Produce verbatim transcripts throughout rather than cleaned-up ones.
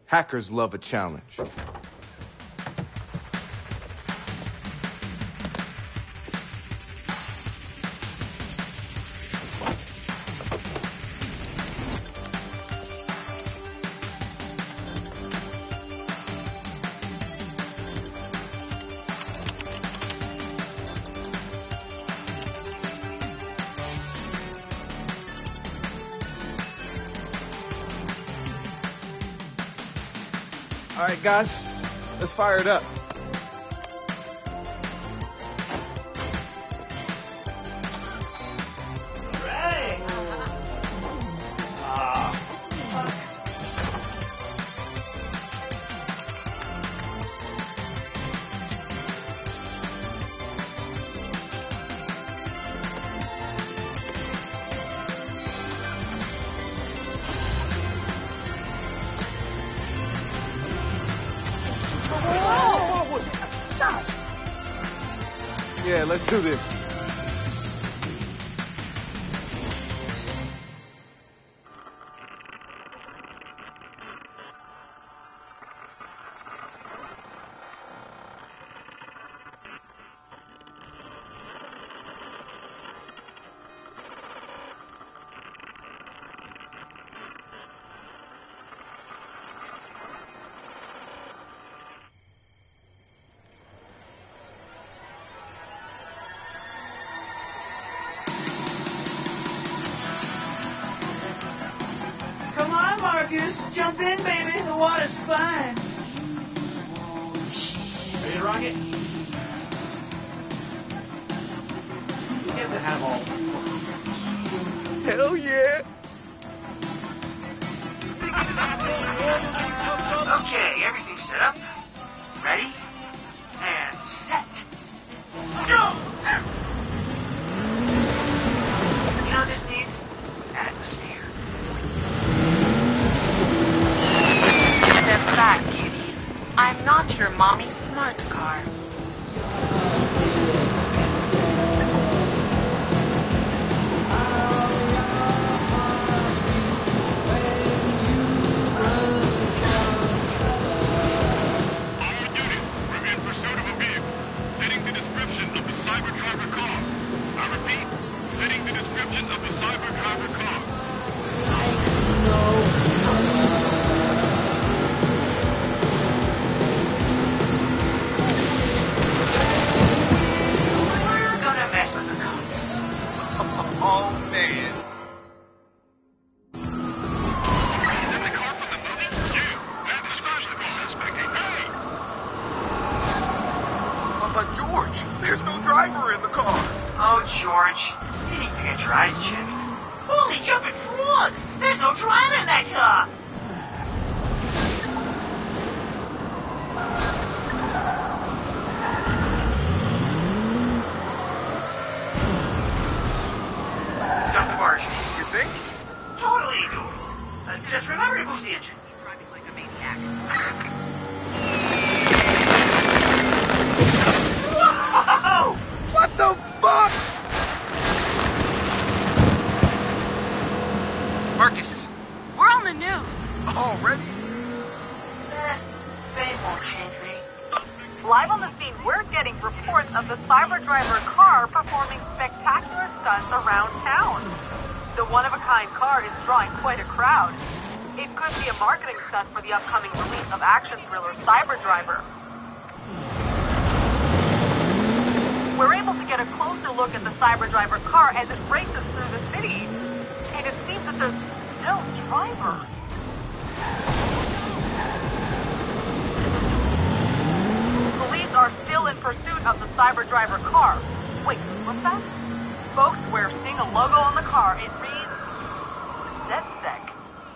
Hackers love a challenge. All right, guys, let's fire it up. All right. Ah, fuck. Yeah, let's do this. Come on, Marcus. Jump in, baby. The water's fine. Ready to rock it? Get the hat all. Hell yeah! Okay, everything's set up. Ready? And set. Go! You know what this needs? Atmosphere. Step back, cuties. I'm not your mommy smart car. Oh, George, you need to get your eyes checked. Holy jumping frogs! There's no driver in that car! Don't worry. You think? Totally doable. Uh, just remember to boost the engine. Driving like a maniac. Whoa! What the fuck? Marcus, We're on the news. already? Eh, fame won't change me. Live on the scene, we're getting reports of the cyber driver car performing spectacular stunts around town. The one-of-a-kind car is drawing quite a crowd. It could be a marketing stunt for the upcoming release of action thriller Cyber Driver. We're able to get a closer look at the Cyber Driver car as it races through the city. And it seems that there's no driver. Police are still in pursuit of the Cyber Driver car. Wait, what's that? Folks, we're seeing a logo on the car. It reads NetSec.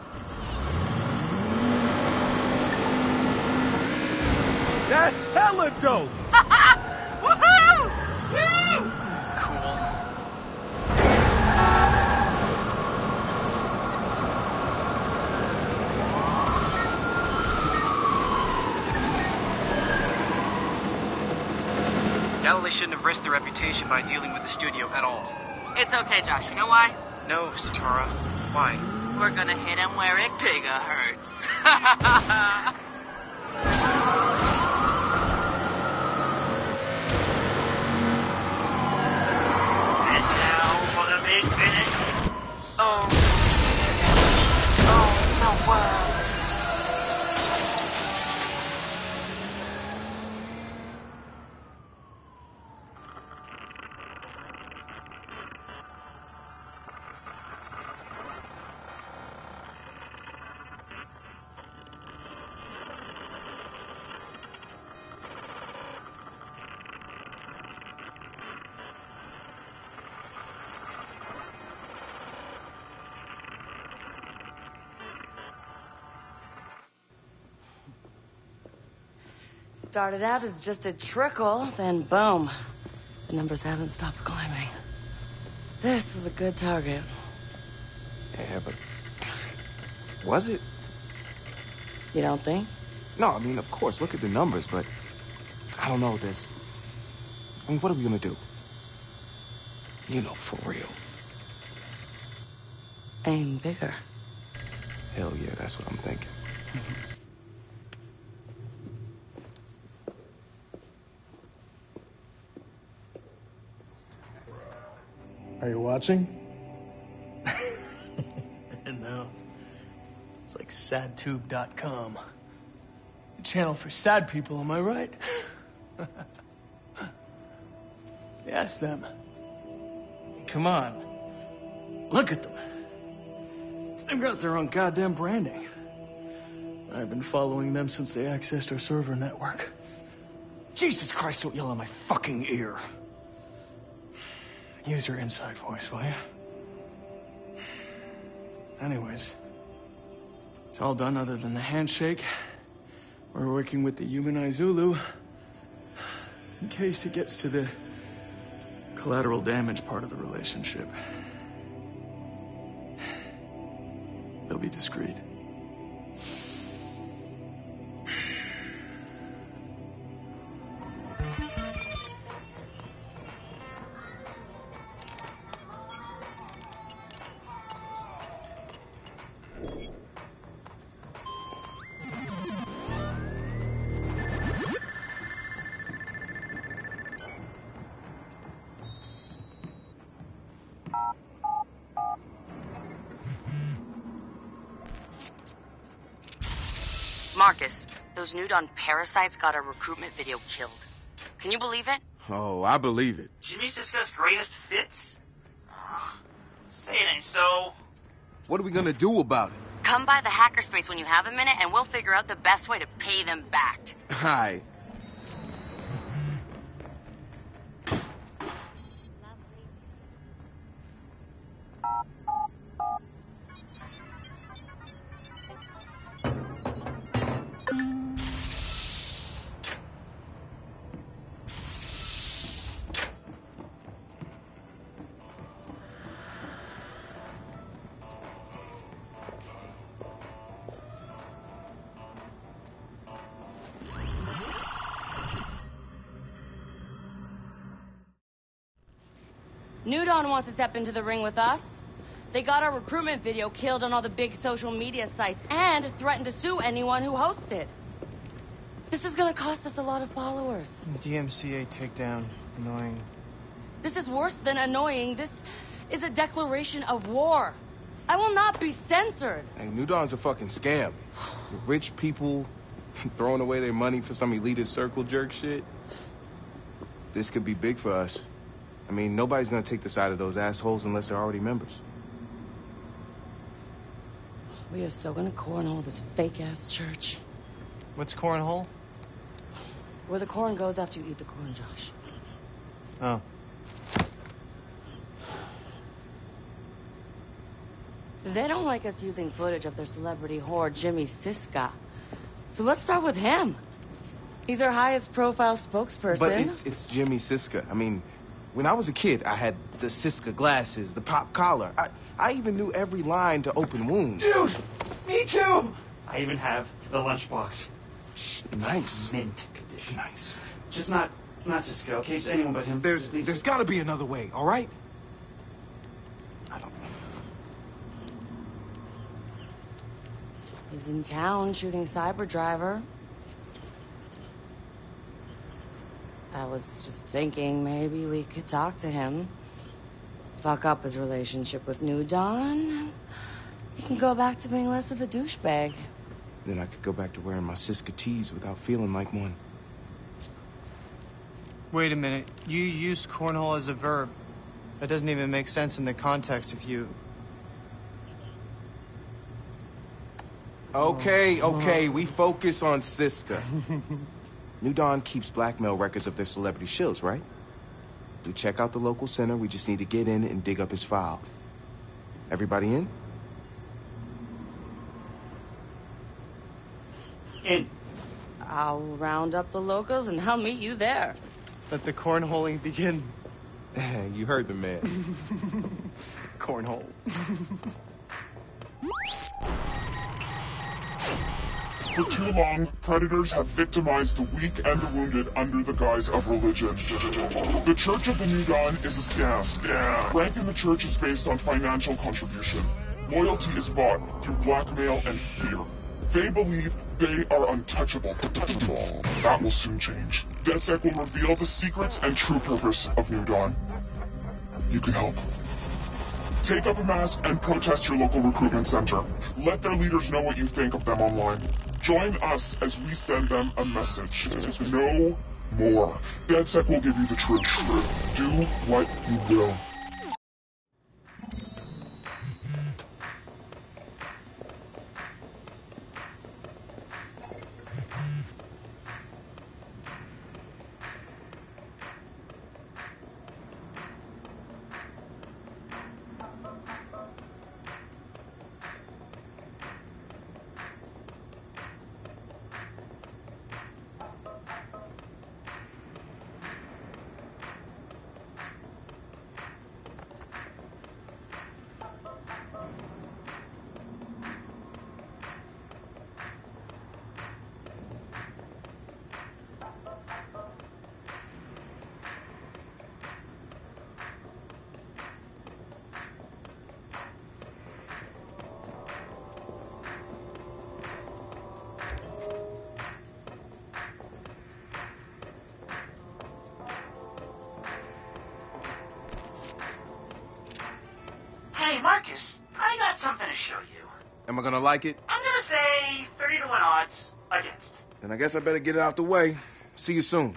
That's hella dope! Woohoo! Cool. Galilee shouldn't have risked their reputation by dealing with the studio at all. It's okay, Josh. You know why? No, Satara. Why? We're gonna hit him where it bigger hurts. And now for the big finish. Oh. Oh, the world. Started out as just a trickle, then boom. The numbers haven't stopped climbing. This was a good target. Yeah, but was it? You don't think? No, I mean, of course, look at the numbers, but I don't know, there's... I mean, what are we gonna do? You know, for real. Aim bigger. Hell yeah, that's what I'm thinking. Are you watching? No. It's like sad tube dot com. A channel for sad people, am I right? Ask them. Come on. Look at them. They've got their own goddamn branding. I've been following them since they accessed our server network. Jesus Christ, don't yell in my fucking ear. Use your inside voice, will you? Anyways, it's all done other than the handshake. We're working with the humanized Zulu in case it gets to the collateral damage part of the relationship. They'll be discreet. Marcus, those Nudon parasites got our recruitment video killed. Can you believe it? Oh, I believe it. Jimmy Siska's greatest fits? Oh, say it ain't so. What are we gonna do about it? Come by the hackerspace when you have a minute and we'll figure out the best way to pay them back. Hi. Nudon wants to step into the ring with us. They got our recruitment video killed on all the big social media sites and threatened to sue anyone who hosts it. This is gonna cost us a lot of followers. D M C A takedown. Annoying. This is worse than annoying. This is a declaration of war. I will not be censored. Hey, Nudon's a fucking scam. Rich people throwing away their money for some elitist circle jerk shit. This could be big for us. I mean, nobody's gonna take the side of those assholes unless they're already members. We are so gonna cornhole this fake-ass church. What's cornhole? Where the corn goes after you eat the corn, Josh. Oh. They don't like us using footage of their celebrity whore, Jimmy Siska. So let's start with him. He's our highest profile spokesperson. But it's it's Jimmy Siska. I mean, when I was a kid, I had the Siska glasses, the pop collar. I, I even knew every line to open wounds. Dude, me too. I even have the lunchbox. Nice. Mint condition. Nice. Just not, not Siska, okay? Just anyone but him. There's Please. there's gotta be another way, all right? I don't He's in town shooting Cyber Driver. I was just thinking maybe we could talk to him. Fuck up his relationship with New Dawn. He can go back to being less of a douchebag. Then I could go back to wearing my Siska tees without feeling like one. Wait a minute. You used cornhole as a verb. That doesn't even make sense in the context of you. Okay, okay, we focus on Siska. New Dawn keeps blackmail records of their celebrity shills, right? We check out the local center. We just need to get in and dig up his file. Everybody in? In. I'll round up the locals and I'll meet you there. Let the cornholing begin. You heard the man. Cornhole. For too long, predators have victimized the weak and the wounded under the guise of religion. The Church of the New Dawn is a scam. Rank in the church is based on financial contribution. Loyalty is bought through blackmail and fear. They believe they are untouchable. That will soon change. DedSec will reveal the secrets and true purpose of New Dawn. You can help. Take up a mask and protest your local recruitment center. Let their leaders know what you think of them online. Join us as we send them a message. No more. DedSec will give you the truth. Do what you will. Hey, Marcus, I got something to show you. Am I gonna like it? I'm gonna say thirty to one odds against. Then I guess I better get it out the way. See you soon.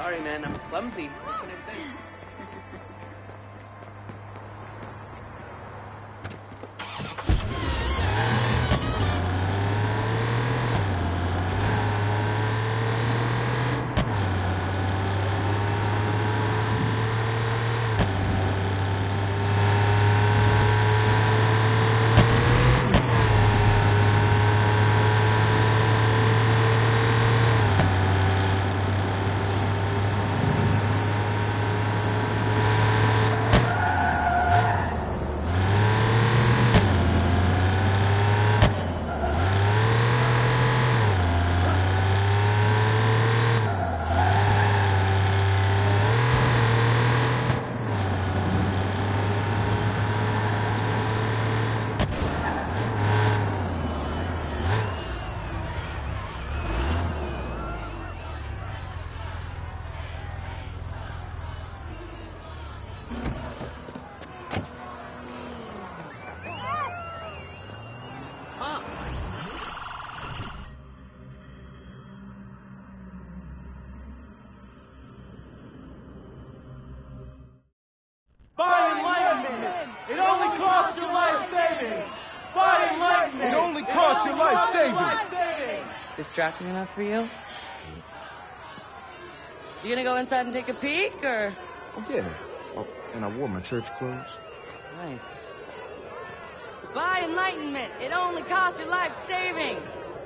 Sorry, man, I'm clumsy. What can I say? Buy enlightenment! It only costs your life savings! Buy enlightenment! It only costs your life savings! Distracting enough for you? You gonna go inside and take a peek, or? Oh, yeah. Oh, and I wore my church clothes. Nice. Buy enlightenment! It only costs your life savings!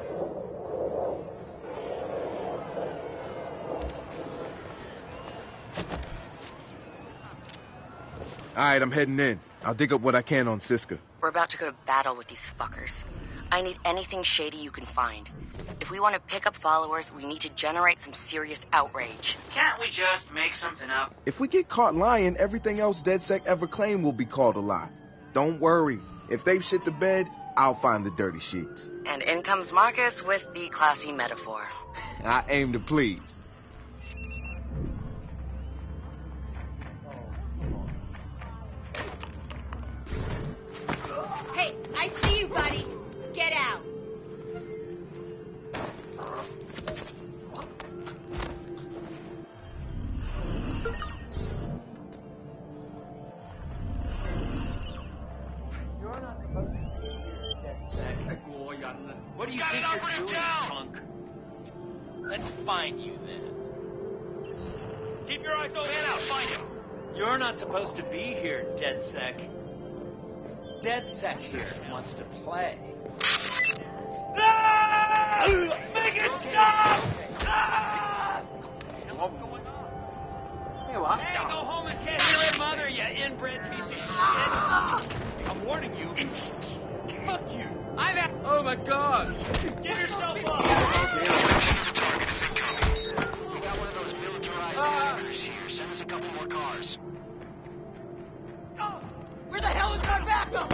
All right, I'm heading in. I'll dig up what I can on Siska. We're about to go to battle with these fuckers. I need anything shady you can find. If we want to pick up followers, we need to generate some serious outrage. Can't we just make something up? If we get caught lying, everything else DedSec ever claimed will be called a lie. Don't worry. If they've shit the bed, I'll find the dirty sheets. And in comes Marcus with the classy metaphor. I aim to please. Hey, I see you, buddy. Get out. What do you think you're doing, punk? Let's find you then. Keep your eyes open out. Find him. You're not supposed to be here, DedSec. DedSec here wants to play. No! Make it stop! Ah! What's going on? Hey, what? Hey, go home and kiss your mother, you inbred piece of shit. I'm warning you. Fuck you. I'm at. Oh my God! Give yourself up. The target is incoming. We got one of those militarized Ah. tankers here. Send us a couple more cars. Where the hell is my backup?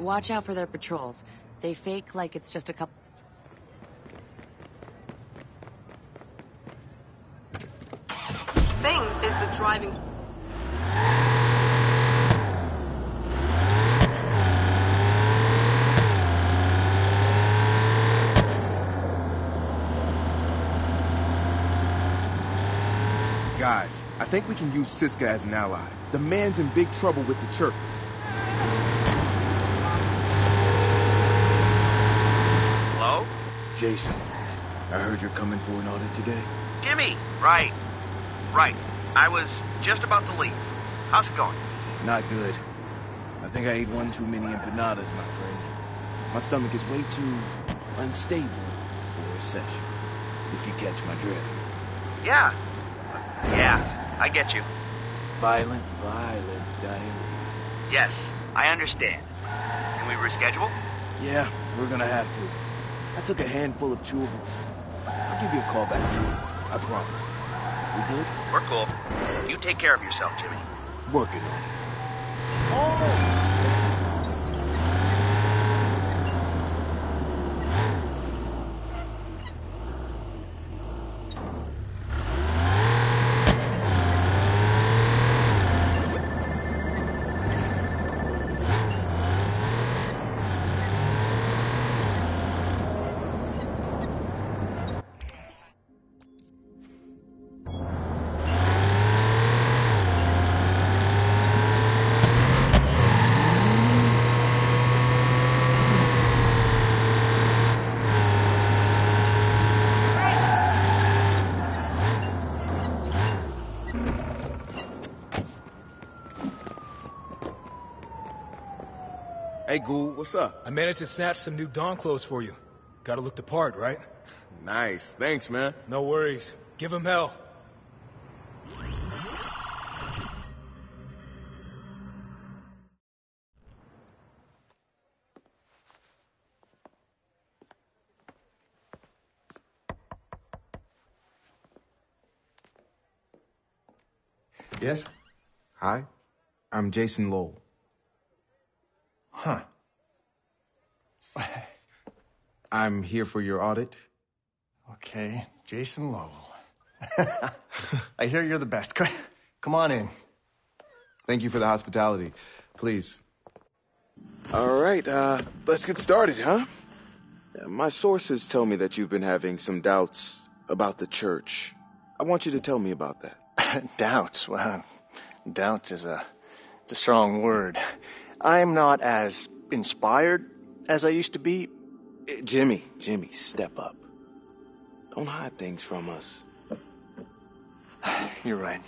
Watch out for their patrols. They fake like it's just a couple... Thing is the driving... Guys, I think we can use Siska as an ally. The man's in big trouble with the church. Hello? Jason, I heard you're coming for an audit today. Jimmy! Right. Right. I was just about to leave. How's it going? Not good. I think I ate one too many empanadas, my friend. My stomach is way too unstable for a session, if you catch my drift. Yeah. Yeah, I get you. Violent, violent diarrhea. Yes, I understand. Can we reschedule? Yeah, we're gonna have to. I took a handful of chewables. I'll give you a call back soon. I promise. We good? We're cool. You take care of yourself, Jimmy. Working on it. Oh! Hey, Ghoul, what's up? I managed to snatch some new Dawn clothes for you. Gotta look the part, right? Nice. Thanks, man. No worries. Give him hell. Yes? Hi, I'm Jason Lowell. Huh. I'm here for your audit. Okay, Jason Lowell. I hear you're the best. Come on in. Thank you for the hospitality. Please. All right, uh, let's get started, huh? My sources tell me that you've been having some doubts about the church. I want you to tell me about that. Doubts? Well, doubts is a, it's a strong word. I'm not as inspired as I used to be. Jimmy, Jimmy, step up. Don't hide things from us. You're right.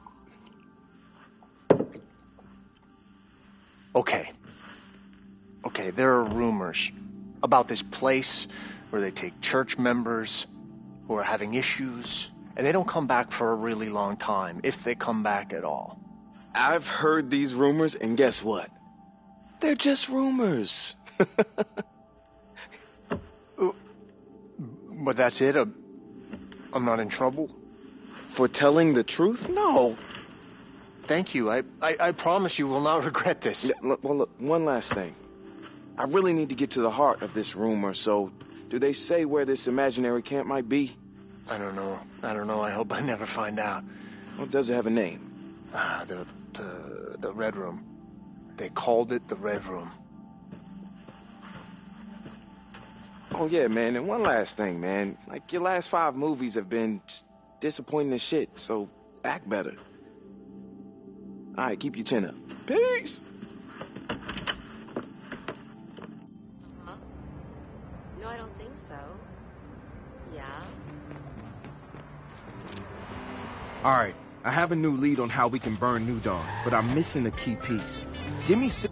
Okay. Okay, there are rumors about this place where they take church members who are having issues, and they don't come back for a really long time, if they come back at all. I've heard these rumors, and guess what? They're just rumors. But that's it? I'm not in trouble? For telling the truth? No. Thank you. I, I, I promise you will not regret this. Yeah, look, well, look, one last thing. I really need to get to the heart of this rumor, so do they say where this imaginary camp might be? I don't know. I don't know. I hope I never find out. Well, does it have a name? Ah, the, the, the Red Room. They called it the Red Room. Oh, yeah, man. And one last thing, man. Like, your last five movies have been just disappointing as shit, so act better. All right, keep your chin up. Peace! Uh-huh. No, I don't think so. Yeah? All right, I have a new lead on how we can burn New Dawn, but I'm missing a key piece. Jimmy said...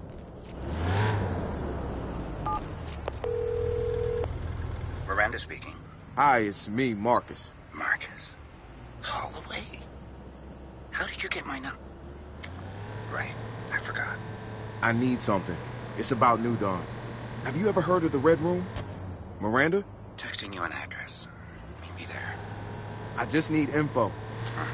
Miranda speaking. Hi, it's me, Marcus. Marcus? Holloway? How did you get my number? Right, I forgot. I need something. It's about New Dawn. Have you ever heard of the Red Room? Miranda? Texting you an address. Meet me there. I just need info. Uh-huh.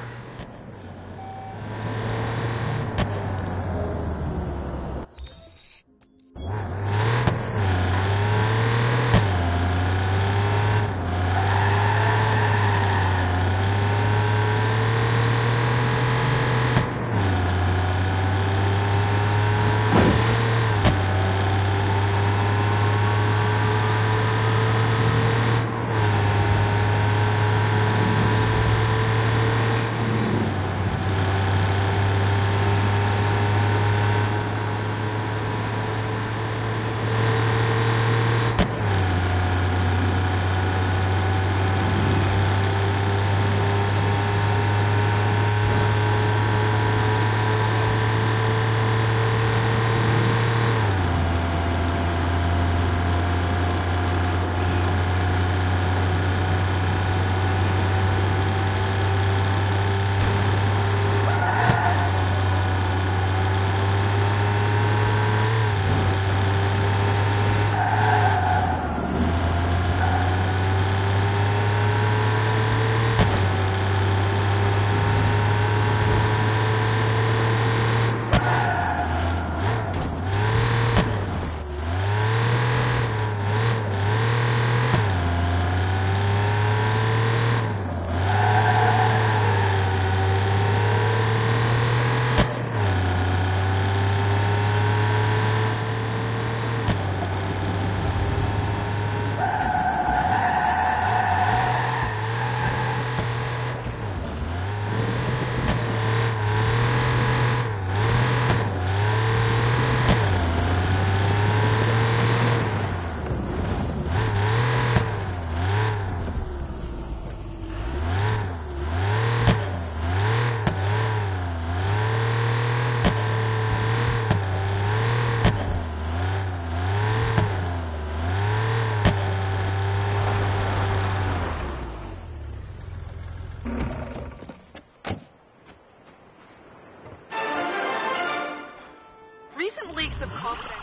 of confidence.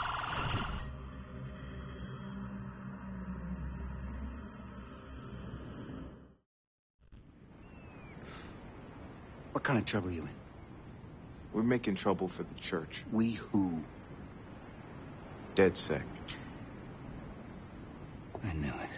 What kind of trouble you in? We're making trouble for the church. We who? DedSec. I knew it.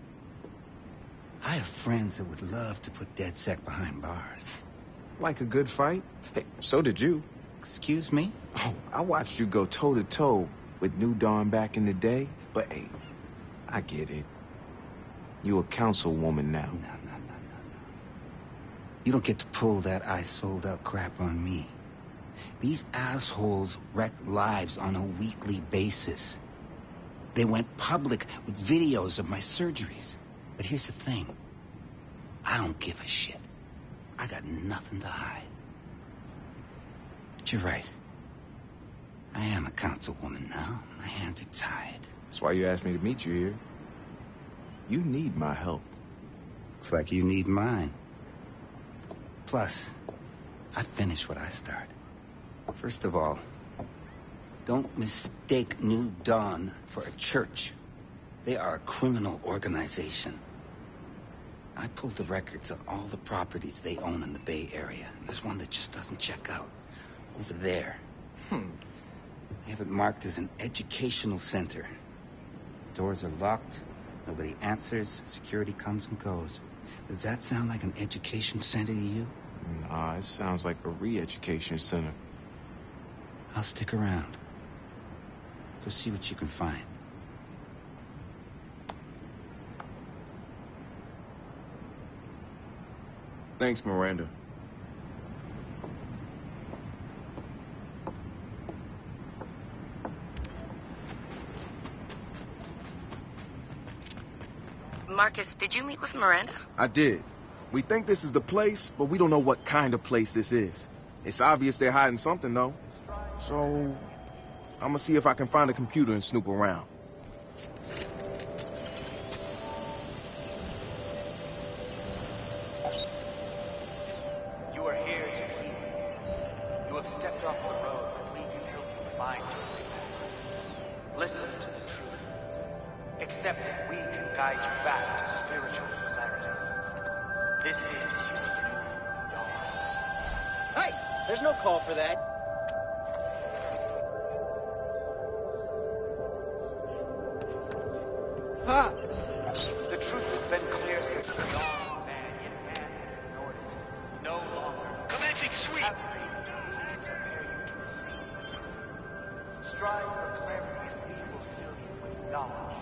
I have friends that would love to put DedSec behind bars. Like a good fight? Hey, so did you. Excuse me? Oh, I watched you go toe-to-toe with New Dawn back in the day, but hey, I get it. You a councilwoman now. No, no, no, no, no. You don't get to pull that I sold out crap on me. These assholes wreck lives on a weekly basis. They went public with videos of my surgeries. But here's the thing. I don't give a shit. I got nothing to hide. But you're right. I am a councilwoman now. My hands are tied. That's why you asked me to meet you here. You need my help. Looks like you need mine. Plus, I finished what I started. First of all, don't mistake New Dawn for a church. They are a criminal organization. I pulled the records of all the properties they own in the Bay Area. There's one that just doesn't check out. Over there. Hmm. They have it marked as an educational center. Doors are locked. Nobody answers. Security comes and goes. Does that sound like an education center to you? Nah, it sounds like a re-education center. I'll stick around. Go see what you can find. Thanks, Miranda. Marcus, did you meet with Miranda? I did. We think this is the place, but we don't know what kind of place this is. It's obvious they're hiding something, though. So, I'm gonna see if I can find a computer and snoop around. You are here to lead. You have stepped off the road, but we can help you find your way back. Listen to the truth. Accept that we can guide you back to spiritual clarity. This is your new dawn. Hey, there's no call for that. Huh? The truth has been clear since the dawn, man, yet man has ignored it. No longer. Commencing sweep! Have faith in we can prepare you to receive. Strive for clarity and we will fill you with knowledge.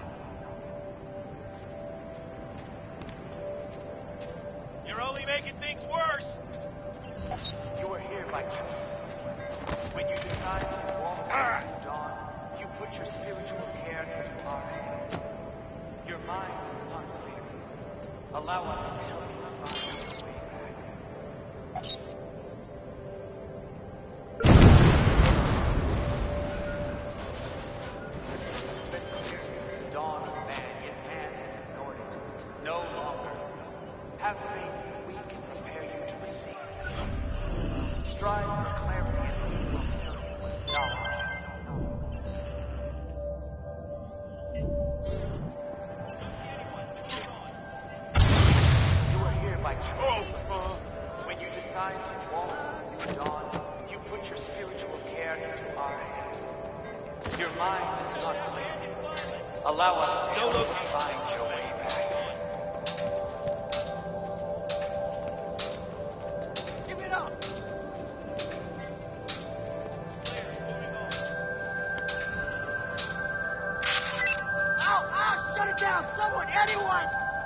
You're only making things worse! You are here by choice. When you decide to walk into the dawn, you put your spiritual care into our hands. Your mind is not clear. Allow us to help you find your way back. It's been clear since the dawn of man, yet man has ignored it. No longer. Have faith we can prepare you to receive. Strive for clarity and we will fill you with knowledge. You are here by choice. When you decide to walk in the dawn, you put your spiritual care into our hands. Your mind is not clear. Allow us to help you find your way back. Give it up! Ow! Ow! Shut it down! Someone! Anyone!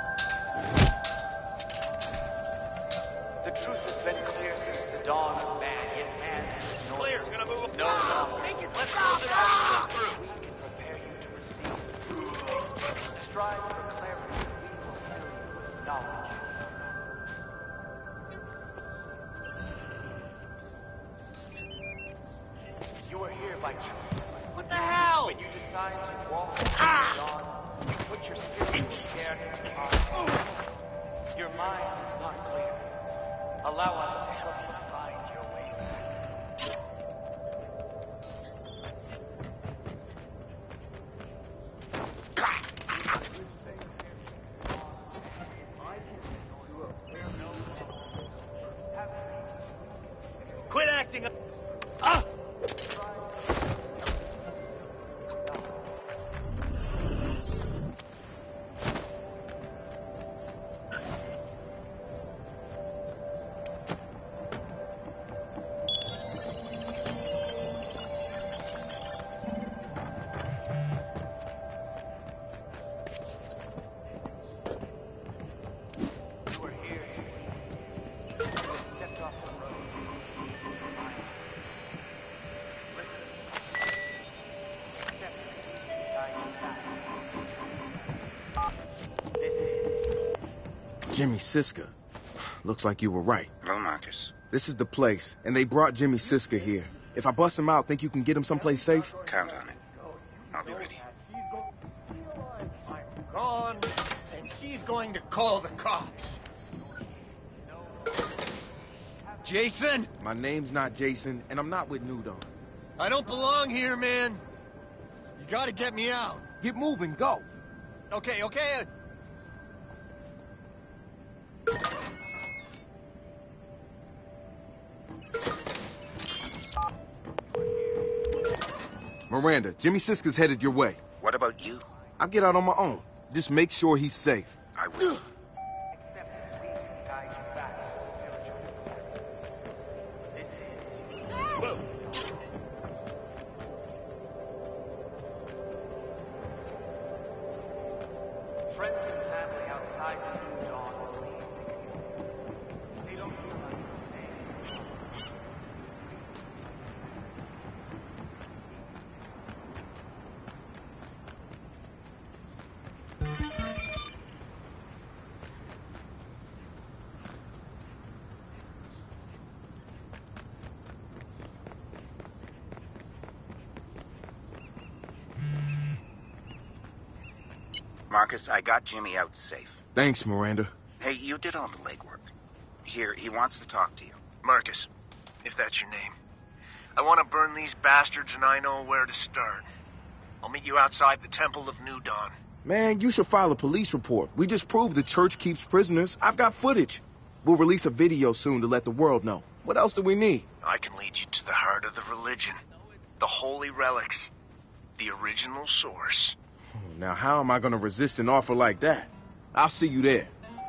The truth has been clear since the dawn of man, yet man has ignored Clear, it. gonna move No Ah, longer. make it Let's stop! close it Ah! out through. We can prepare you to receive. Strive for clarity, and we will fill you with knowledge. You are here by choice. What the hell? When you decide to walk into Ah! the dawn, you put your spiritual care into our hands. Your mind is not clear. Allow us to help you find your way back. Jimmy Siska. Looks like you were right. Hello, Marcus. This is the place, and they brought Jimmy Siska here. If I bust him out, think you can get him someplace safe? Count on it. I'll be ready. I'm gone, and he's going to call the cops. Jason? My name's not Jason, and I'm not with New Dawn. I don't belong here, man. You gotta get me out. Get moving, go. Okay, okay. Miranda, Jimmy Siska's headed your way. What about you? I'll get out on my own. Just make sure he's safe. I will. Whoa. Friends and family outside the New Dawn will leave. They don't realize the name. Marcus, I got Jimmy out safe. Thanks, Miranda. Hey, you did all the legwork. Here, he wants to talk to you. Marcus, if that's your name. I want to burn these bastards, and I know where to start. I'll meet you outside the Temple of New Dawn. Man, you should file a police report. We just proved the church keeps prisoners. I've got footage. We'll release a video soon to let the world know. What else do we need? I can lead you to the heart of the religion. The holy relics. The original source. Now, how am I going to resist an offer like that? I'll see you there.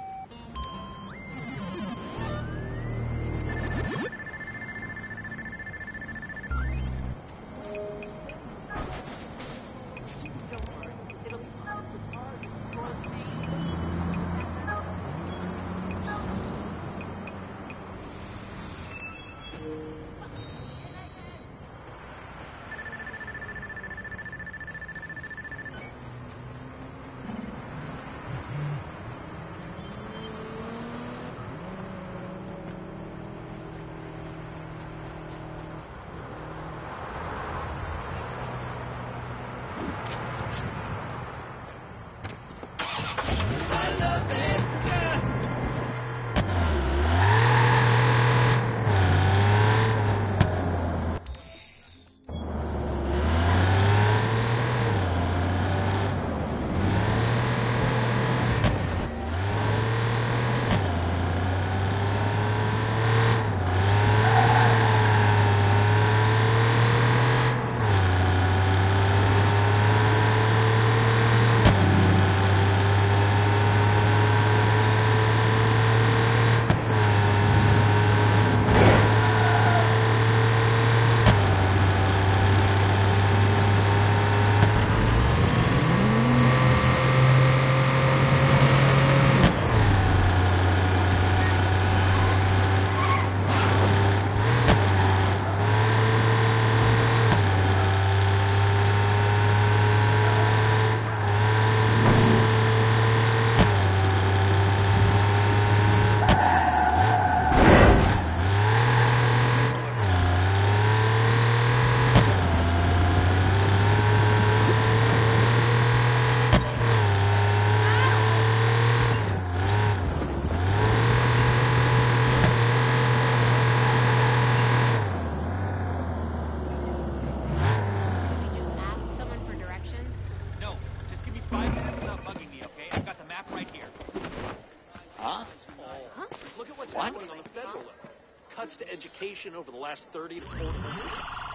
To education over the last thirty to forty years.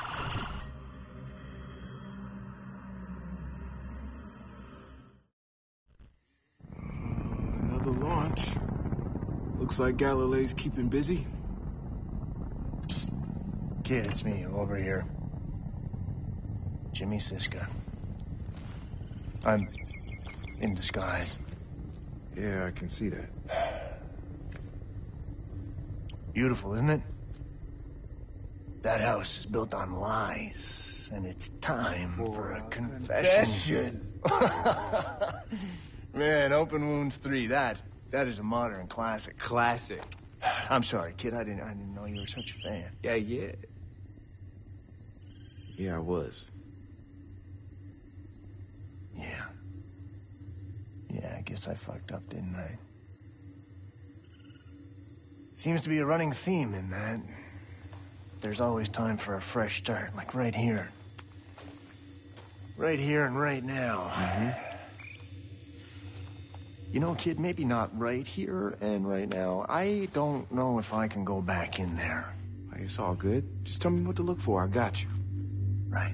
Another launch. Looks like Galilee's keeping busy. Kid, it's me, over here. Jimmy Siska. I'm in disguise. Yeah, I can see that. Beautiful, isn't it? That house is built on lies, and it's time for, for a confession. confession. Man, Open Wounds three, that, That is a modern classic. Classic. I'm sorry, kid. I didn't. I didn't know you were such a fan. Yeah, yeah. Yeah, I was. Yeah. Yeah, I guess I fucked up, didn't I? Seems to be a running theme in that. There's always time for a fresh start, like right here. Right here and right now. Mm-hmm. You know, kid, maybe not right here and right now. I don't know if I can go back in there. Hey, it's all good. Just tell me what to look for. I got you. Right.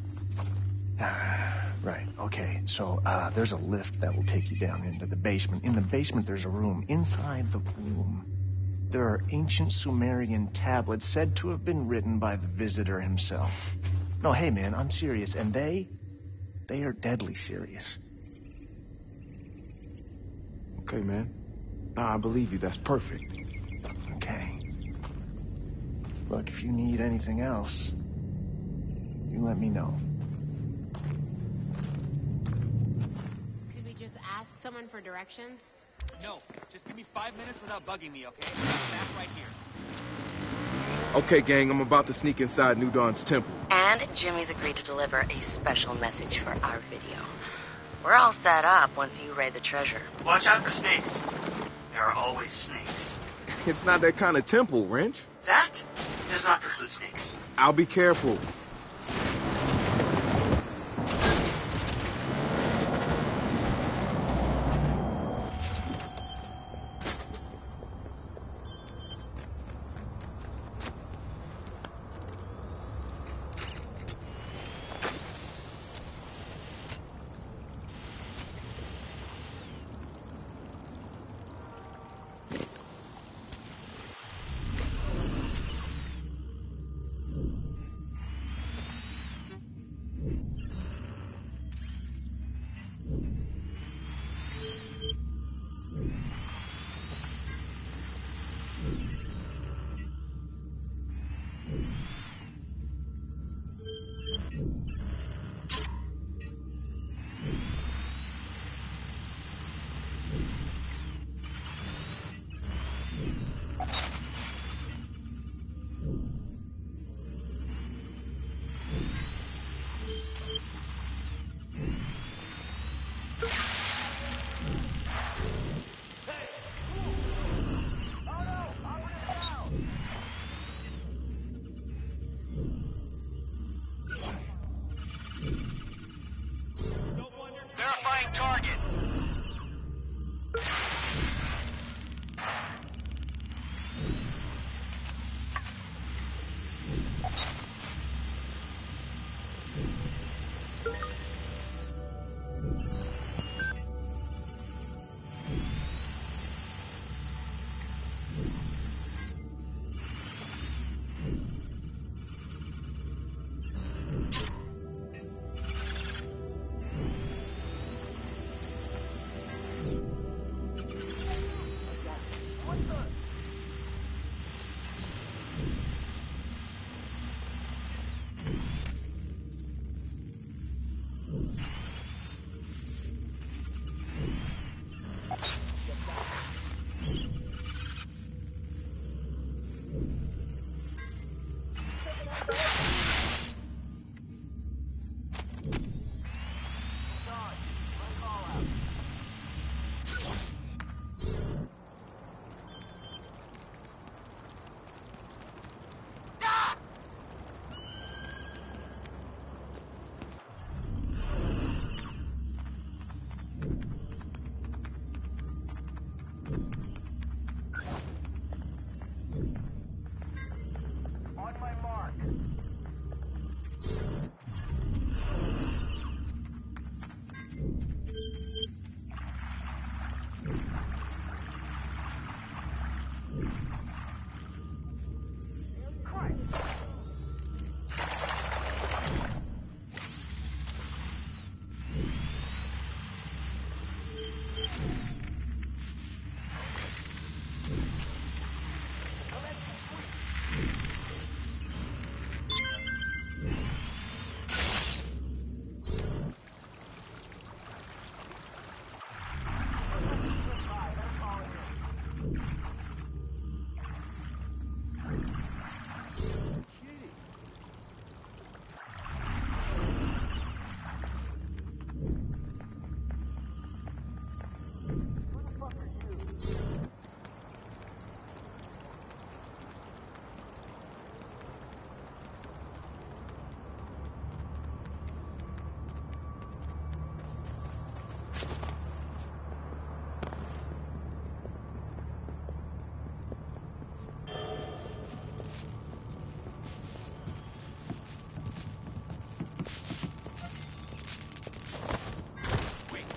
Uh, right, okay. So, uh, there's a lift that will take you down into the basement. In the basement, there's a room. Inside the room, there are ancient Sumerian tablets said to have been written by the visitor himself. No, hey, man, I'm serious. And they, they are deadly serious. Okay, man. Nah, I believe you. That's perfect. Okay. Look, if you need anything else, you let me know. Could we just ask someone for directions? No, just give me five minutes without bugging me, okay? I'm back right here. Okay, gang, I'm about to sneak inside New Dawn's temple. And Jimmy's agreed to deliver a special message for our video. We're all set up once you raid the treasure. Watch out for snakes. There are always snakes. It's not that kind of temple, Wrench. That does not preclude snakes. I'll be careful.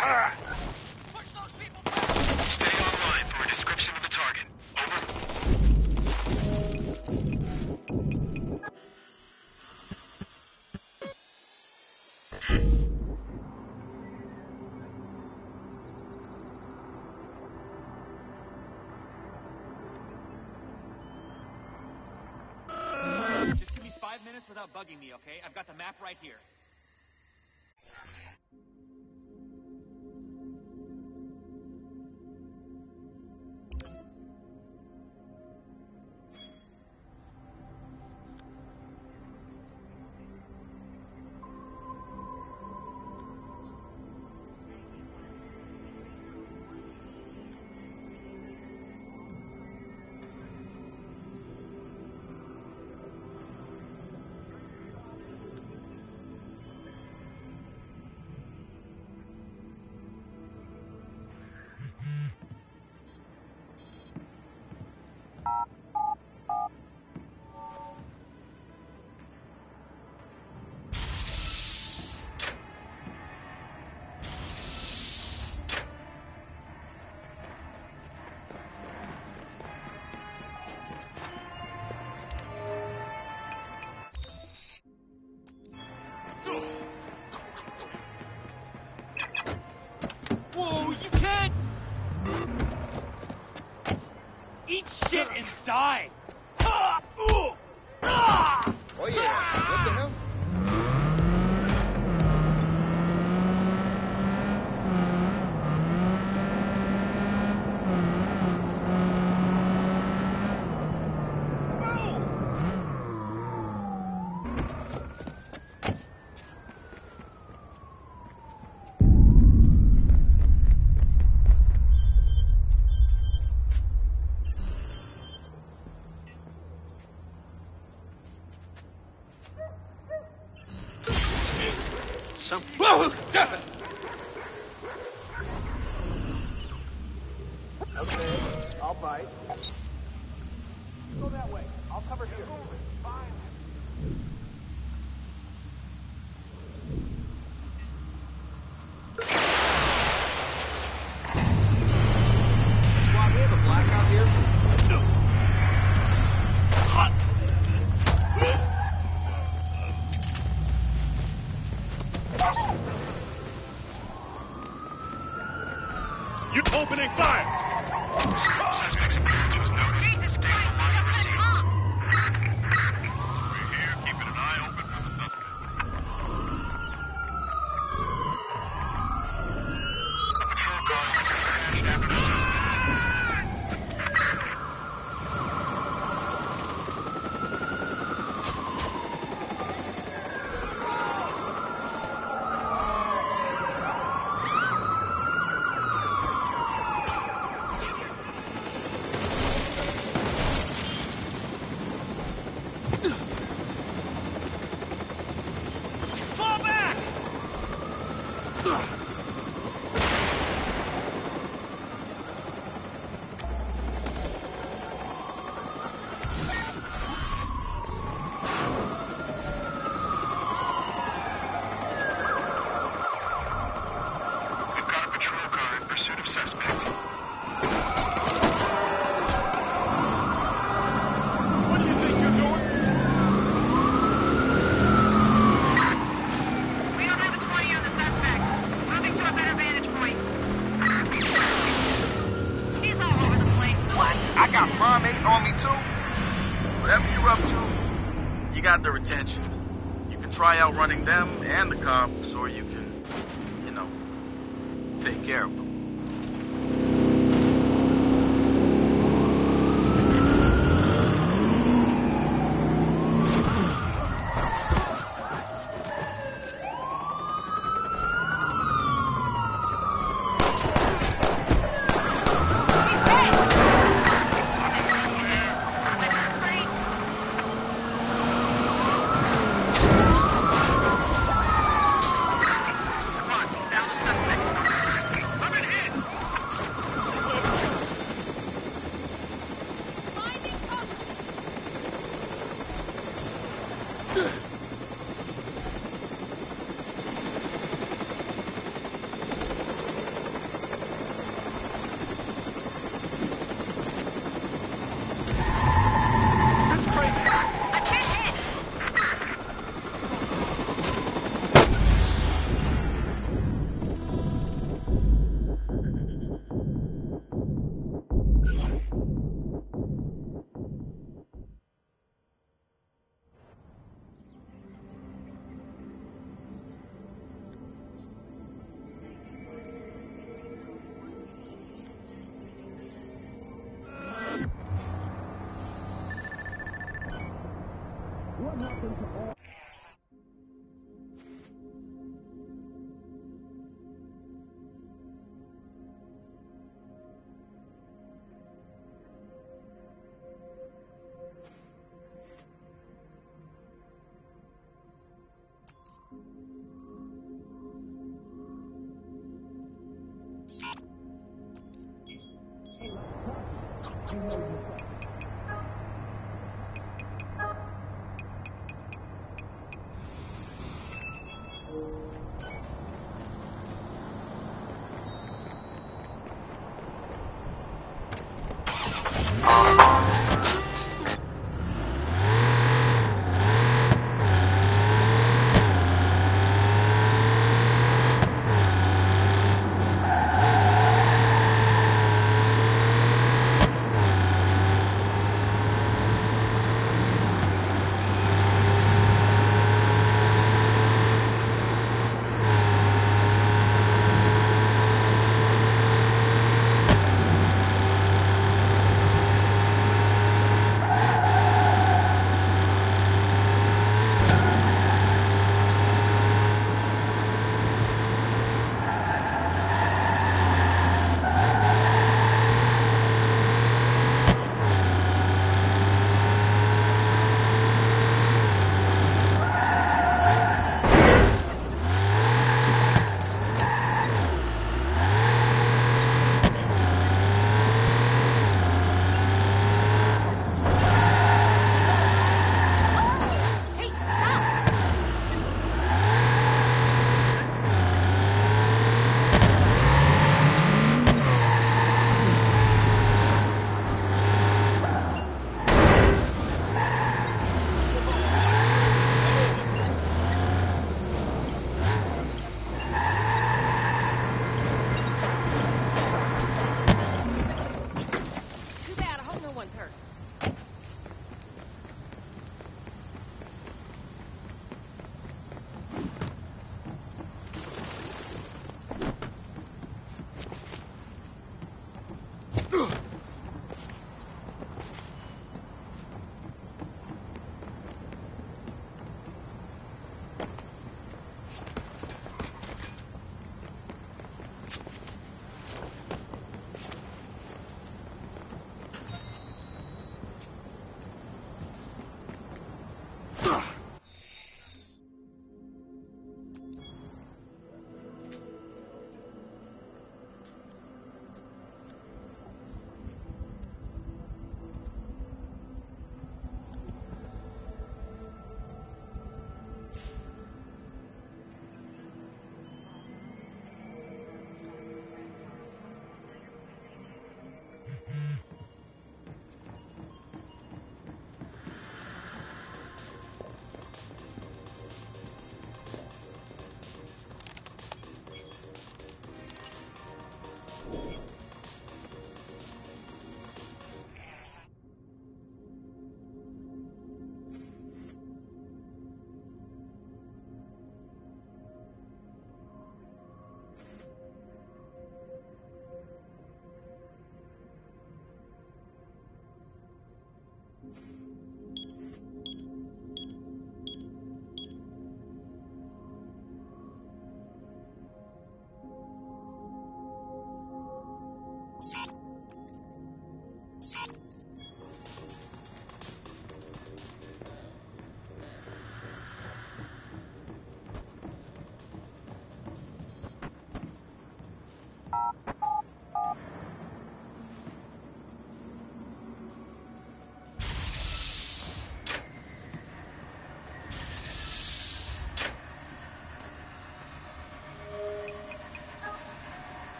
Stay online for a description of the target. Over. Just give me five minutes without bugging me, okay? I've got the map right here. Whoa, you can't! Eat shit and die! Ah! Ooh! Ah! Oh yeah, what the hell? Some... Whoa! Okay, I'll bite. Go that way. I'll cover here. Fine. Squad, we have a blackout here. Hot! You opening fire! Suspect's approach was noted. Stay on the line and receive. We're here, keeping an eye open for the suspect. A patrol car has been crashed after the suspect. Fall back! We've got a patrol car in pursuit of suspect. What do you think you're doing? We don't have a twenty on the suspect. Moving to a better vantage point. He's all over the place. What? I got Primate on me too? Whatever you're up to, you got their attention. You can try out running them and the cops, or you can, you know, take care of them. Come on, down the suspect. I'm in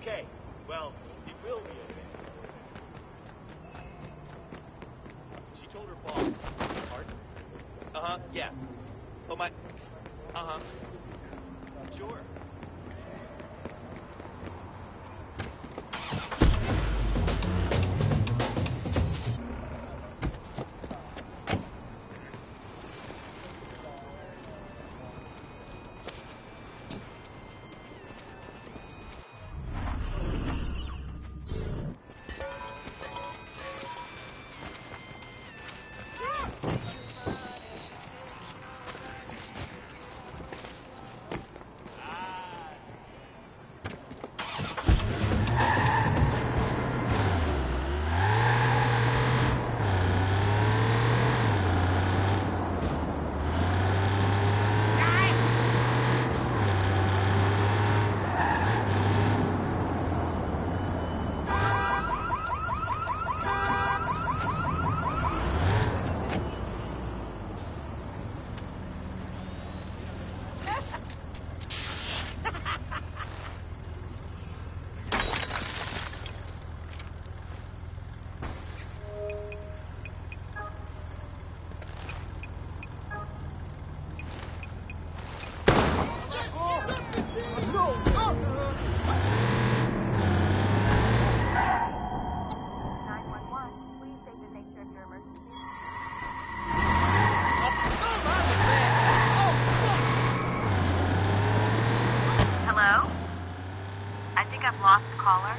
okay. Well, it will be okay. She told her boss. Pardon? Uh-huh, yeah. Oh, my... Uh-huh. Sure. Hello? I think I've lost the caller.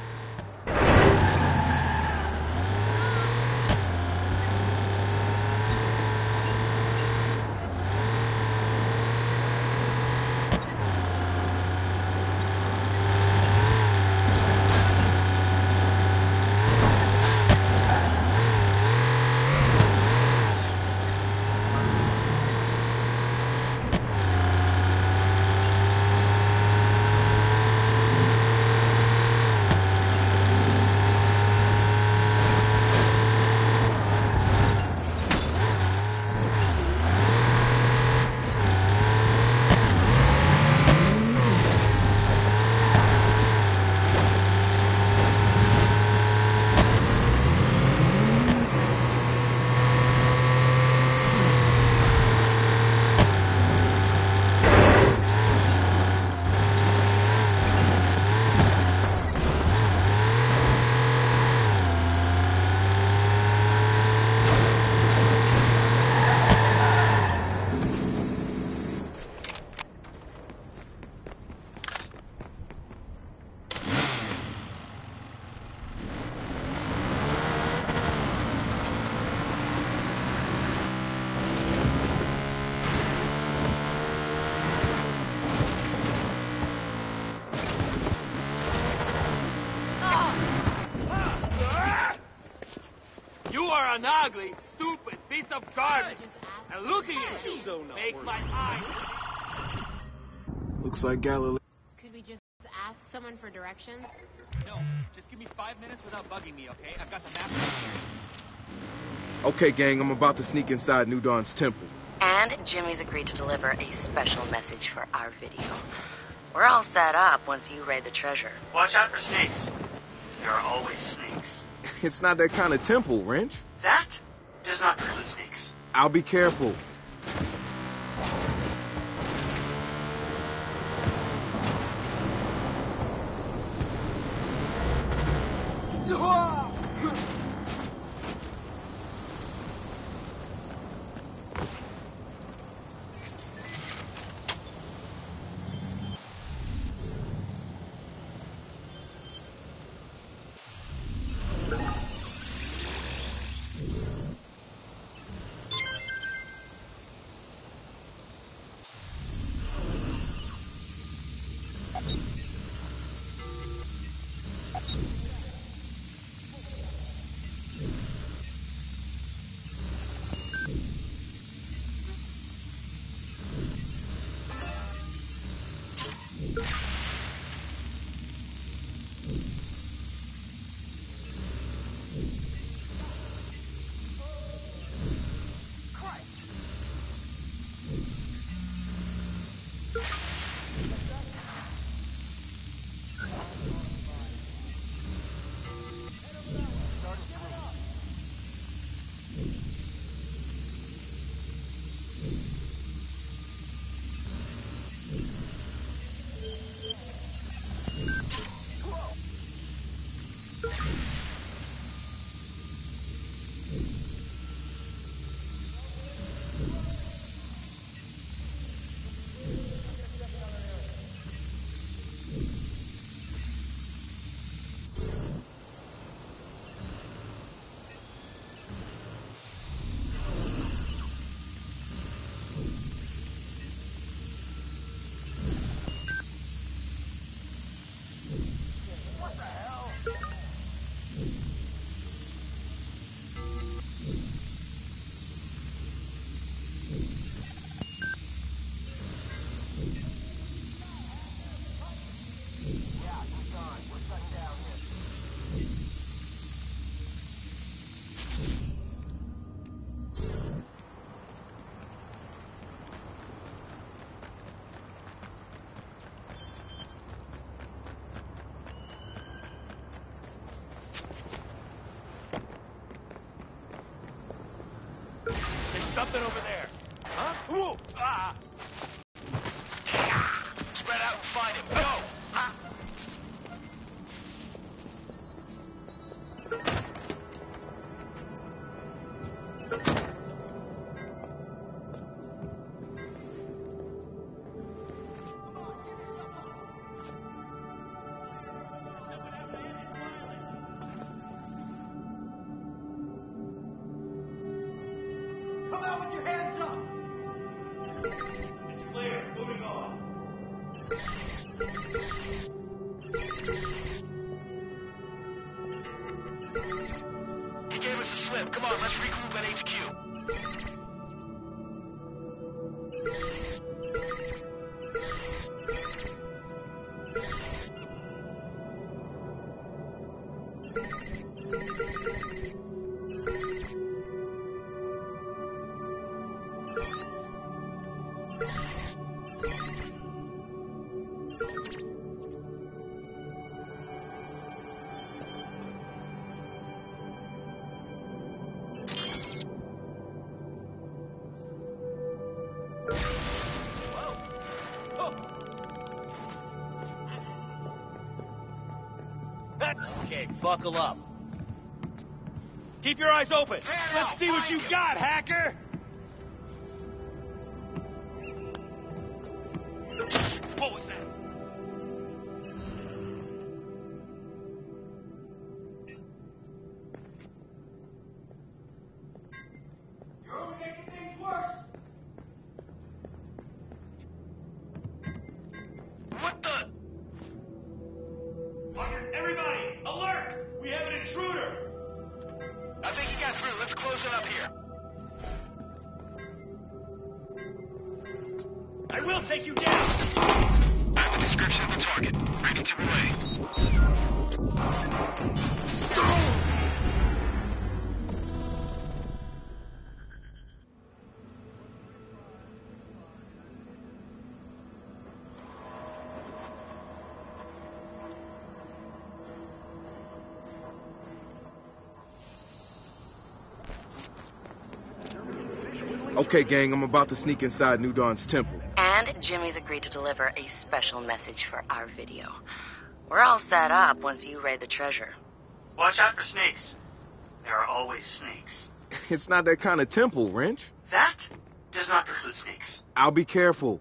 You are an ugly, stupid piece of garbage. And looking at you So not makes worth my it. eyes... Looks like Galileo. Could we just ask someone for directions? No, just give me five minutes without bugging me, okay? I've got the map right here. Okay, gang, I'm about to sneak inside New Dawn's temple. And Jimmy's agreed to deliver a special message for our video. We're all set up once you raid the treasure. Watch out for snakes. There are always snakes. It's not that kind of temple, Wrench. That does not preclude snakes. I'll be careful. something over there. Huh? Ooh! Ah! Spread out and find him. Go! Ah. Come out with your hands up! It's clear. Moving on. He gave us a slip. Come on, let's regroup at H Q. Okay, buckle up. Keep your eyes open. Let's see what you got, hacker. What was that? You're only making things worse! What the? Everybody, alert! We have an intruder. I think he got through. Let's close it up here. I will take you down. I have the description of the target. Ready to relay. Okay, gang, I'm about to sneak inside New Dawn's temple. And Jimmy's agreed to deliver a special message for our video. We're all set up once you raid the treasure. Watch out for snakes. There are always snakes. It's not that kind of temple, Wrench. That does not preclude snakes. I'll be careful.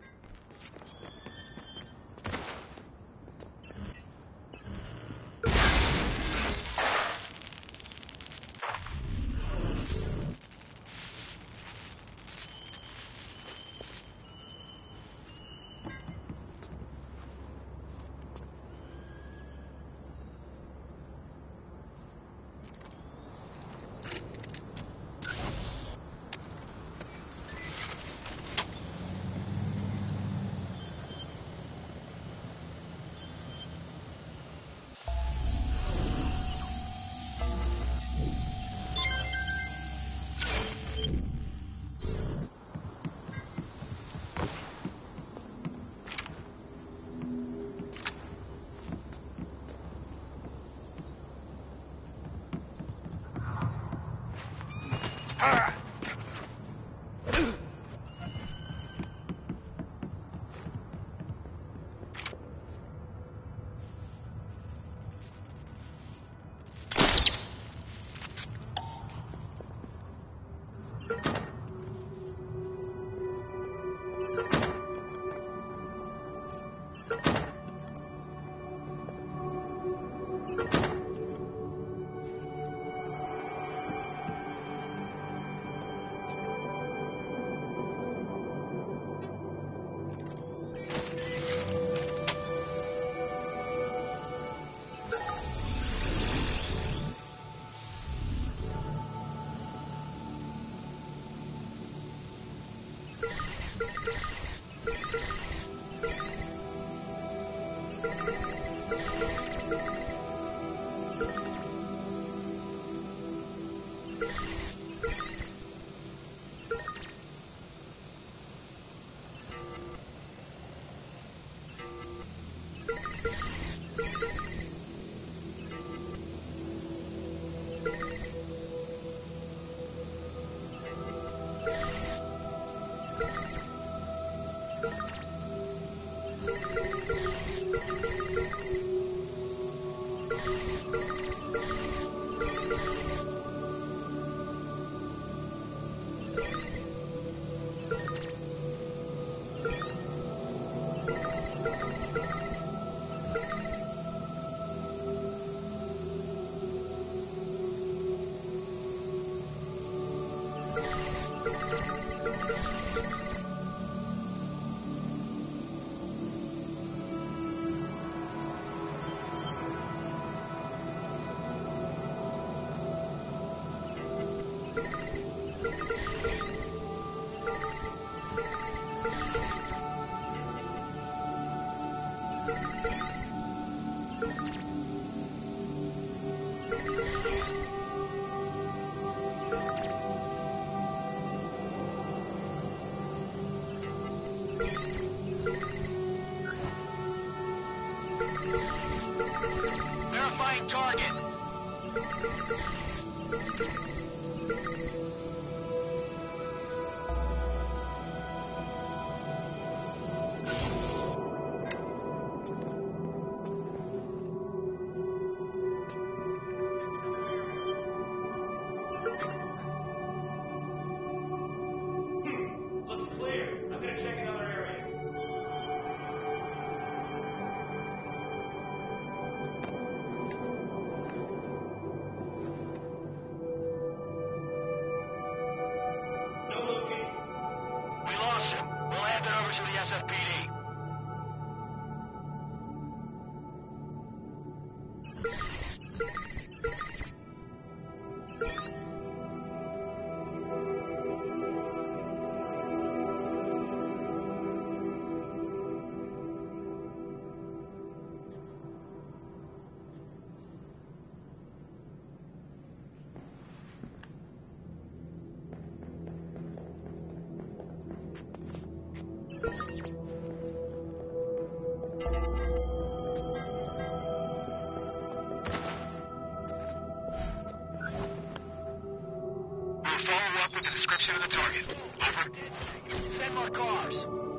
the description of the target. Over. Send more cars.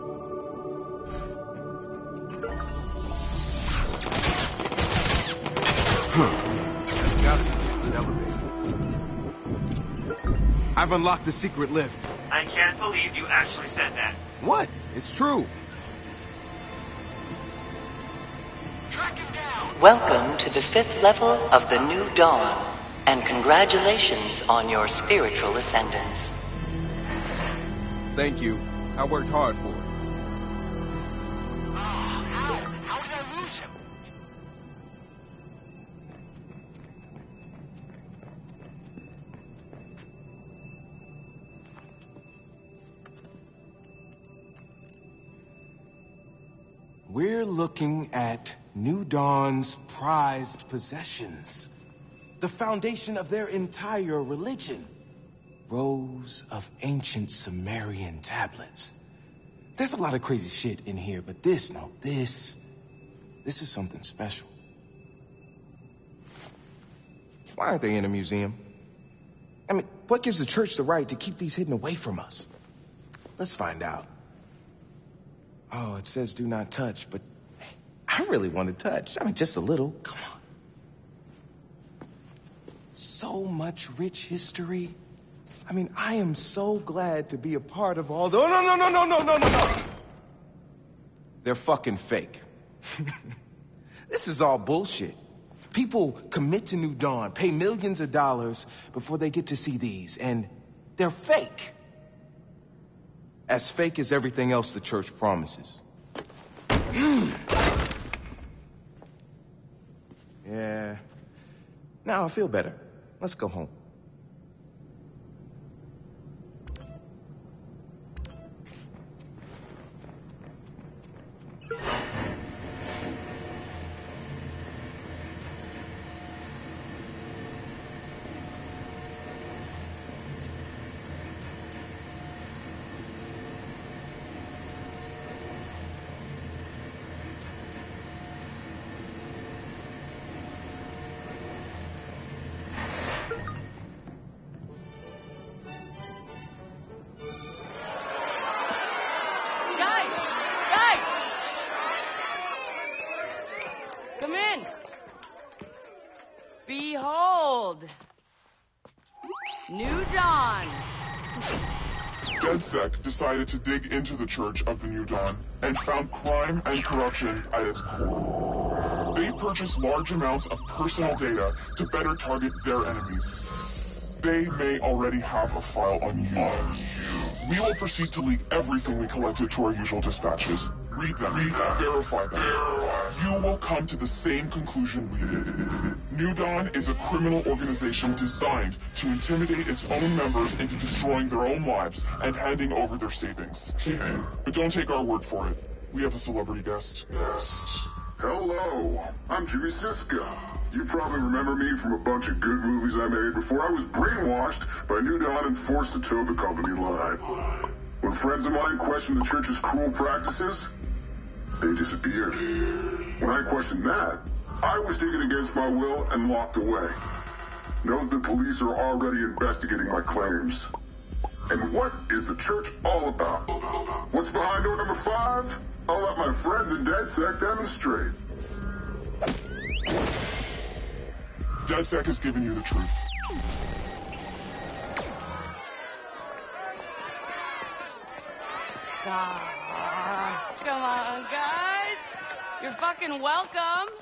That's gotta be the elevator. I've unlocked the secret lift. I can't believe you actually said that. What? It's true. Welcome to the fifth level of the New Dawn, and congratulations on your spiritual ascendance. Thank you. I worked hard for it. How? How did I lose him? We're looking at New Dawn's prized possessions. The foundation of their entire religion. Rows of ancient Sumerian tablets. There's a lot of crazy shit in here, but this, no, this, this is something special. Why aren't they in a museum? I mean, what gives the church the right to keep these hidden away from us? Let's find out. Oh, it says do not touch, but I really want to touch. I mean, just a little. Come on. So much rich history. I mean, I am so glad to be a part of all the... Oh, no, no, no, no, no, no, no, no. They're fucking fake. This is all bullshit. People commit to New Dawn, pay millions of dollars before they get to see these, and they're fake. As fake as everything else the church promises. Yeah. Now I feel better. Let's go home. Come in. Behold. New Dawn. DedSec decided to dig into the Church of the New Dawn and found crime and corruption at its core. They purchased large amounts of personal data to better target their enemies. They may already have a file on you. We will proceed to leak everything we collected to our usual dispatches. Read them, Read them. Verify them. You will come to the same conclusion we did. New Dawn is a criminal organization designed to intimidate its own members into destroying their own lives and handing over their savings. But don't take our word for it. We have a celebrity guest. Guest. Hello, I'm Jimmy Siska. You probably remember me from a bunch of good movies I made before I was brainwashed by New Dawn and forced to toe the company line. When friends of mine questioned the church's cruel practices, they disappeared. When I questioned that, I was taken against my will and locked away. Know that the police are already investigating my claims. And what is the church all about? What's behind door number five? I'll let my friends in DedSec demonstrate. DedSec has given you the truth. Ah, come on, guys. You're fucking welcome.